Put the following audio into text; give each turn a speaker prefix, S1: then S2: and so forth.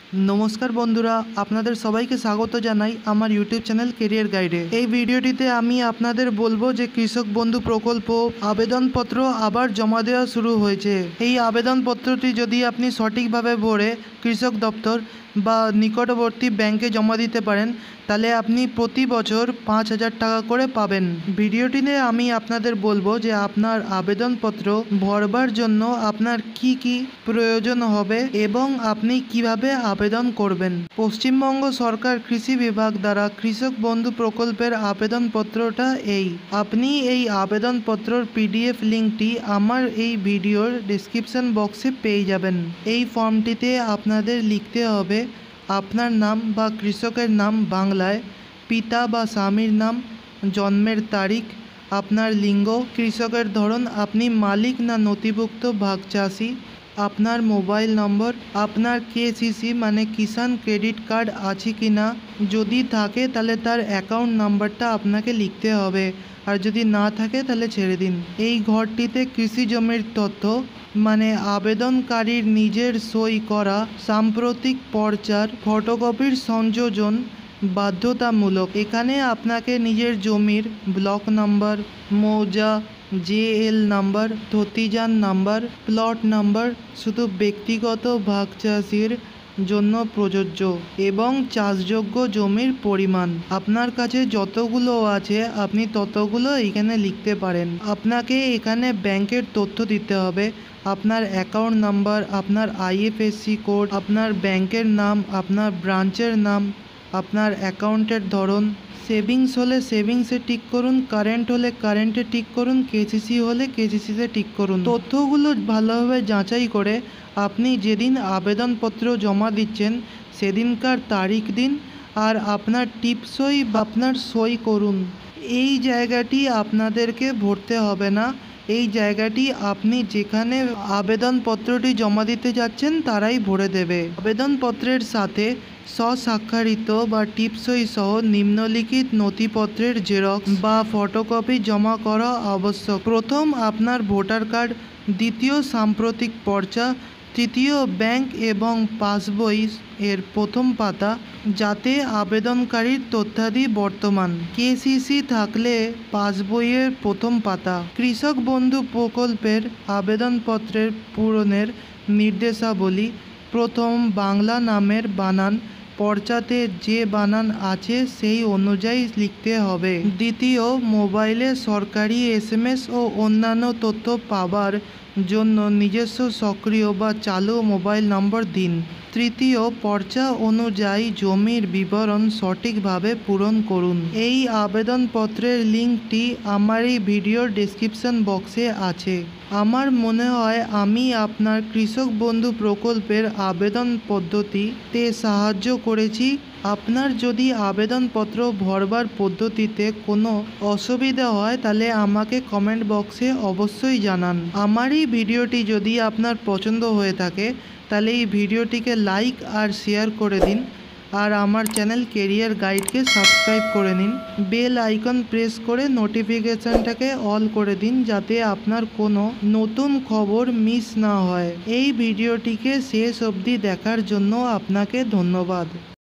S1: नमस्कार बंधुरा आपनादेर सबाइके स्वागत जानाई आमार यूट्यूब चैनल कैरियर गाइडे। এই ভিডিওটিতে আমি আপনাদের বলবো যে কৃষক বন্ধু প্রকল্প আবেদনপত্র আবার জমা দেওয়া শুরু হয়েছে। এই আবেদনপত্রটি যদি আপনি সঠিকভাবে ভরে কৃষক দপ্তর বা নিকটবর্তী ব্যাংকে জমা দিতে পারেন তাহলে আপনি প্রতি বছর ৫,০০০ টাকা করে পাবেন। ভিডিওটিতে আমি আপনাদের বলবো যে আপনার আবেদনপত্র ভরবার জন্য আপনার কি কি প্রয়োজন হবে এবং আপনি কিভাবে আবেদন করবেন। পশ্চিমবঙ্গ সরকার কৃষি বিভাগ দ্বারা কৃষক বন্ধু প্রকল্পের আবেদনপত্রটা এই। আপনি এই আবেদনপত্রর পিডিএফ লিঙ্কটি আমার এই ভিডিওর ডেসক্রিপশন বক্সে পেয়ে যাবেন। এই ফর্মটিতে আপনাদের লিখতে হবে আপনার নাম বা কৃষকের নাম বাংলায়, পিতা বা স্বামীর নাম, জন্মের তারিখ, আপনার লিঙ্গ, কৃষকের ধরন, আপনি মালিক না নথিভুক্ত ভাগ চাষি, আপনার মোবাইল নম্বর, আপনার কেসিসি মানে কিষাণ ক্রেডিট কার্ড আছে কি না, যদি থাকে তাহলে তার অ্যাকাউন্ট নাম্বারটা আপনাকে লিখতে হবে, আর যদি না থাকে তাহলে ছেড়ে দিন। এই ঘরটিতে কৃষি জমির তথ্য মানে আবেদনকারীর নিজের সই করা সাম্প্রতিক পর্চার ফটোকপির সংযোজন বাধ্যতামূলক। এখানে আপনাকে নিজের জমির ব্লক নাম্বার, মৌজা, জেএল নাম্বার, তথিজান নাম্বার, প্লট নাম্বার শুধু ব্যক্তিগত ভাগ চাষির জন্য প্রযোজ্য এবং চাষযোগ্য জমির পরিমাণ আপনার কাছে যতগুলো আছে আপনি ততগুলো এখানে লিখতে পারেন। আপনাকে এখানে ব্যাংকের তথ্য দিতে হবে, আপনার অ্যাকাউন্ট নাম্বার, আপনার আইএফএসসি কোড, আপনার ব্যাংকের নাম, আপনার ব্রাঞ্চের নাম, আপনার অ্যাকাউন্টের ধরন, সেভিংস হলে সেভিংসে টিক করুন, কারেন্ট হলে কারেন্টে টিক করুন, কেসিসি হলে কেসিসিতে টিক করুন। তথ্যগুলো ভালোভাবে যাচাই করে আপনি যেদিন আবেদনপত্র জমা দিচ্ছেন সেদিনকার তারিখ দিন আর আপনার টিপসই বা আপনার সই করুন। এই জায়গাটি আপনাদেরকে ভরতে হবে না, এই জায়গাটি আপনি যেখানে আবেদনপত্রটি জমা দিতে যাচ্ছেন তারাই ভরে দেবে। আবেদনপত্রের সাথে স্বস্বাক্ষরিত বা টিপসই সহ নিম্নলিখিত নথিপত্রের জেরক্স বা ফটোকপি জমা করা আবশ্যক। প্রথম আপনার ভোটার কার্ড, দ্বিতীয় সাম্প্রতিক পর্চা, তৃতীয় ব্যাংক এবং পাসবই এর প্রথম পাতা যাতে আবেদনকারীর তথ্যাদি বর্তমান, কেসিসি থাকলে পাসবইয়ের প্রথম পাতা। কৃষক বন্ধু প্রকল্পের আবেদনপত্রের পূরণের নির্দেশাবলী: প্রথম বাংলা নামের বানান পর্চাতে যে বানান আছে সেই অনুযায়ী লিখতে হবে। দ্বিতীয়, মোবাইলে সরকারি এসএমএস ও অন্যান্য তথ্য পাবার জন্য নিজস্ব সক্রিয় বা চালু মোবাইল নম্বর দিন। তৃতীয়, পর্চা অনুযায়ী জমির বিবরণ সঠিকভাবে পূরণ করুন। এই আবেদনপত্রের লিঙ্কটি আমার এই ভিডিওর ডেসক্রিপশন বক্সে আছে। আমার মনে হয় আমি আপনার কৃষক বন্ধু প্রকল্পের আবেদন পদ্ধতিতে সাহায্য করেছি। আপনার যদি আবেদনপত্র ভরবার পদ্ধতিতে কোনো অসুবিধা হয় তাহলে আমাকে কমেন্ট বক্সে অবশ্যই জানান। আমার এই ভিডিওটি যদি আপনার পছন্দ হয়ে থাকে তাহলে এই ভিডিওটিকে লাইক আর শেয়ার করে দিন, আর আমার চ্যানেল কেরিয়ার গাইডকে সাবস্ক্রাইব করে নিন। বেল আইকন প্রেস করে নোটিফিকেশানটাকে অল করে দিন যাতে আপনার কোনো নতুন খবর মিস না হয়। এই ভিডিওটিকে শেষ অবধি দেখার জন্য আপনাকে ধন্যবাদ।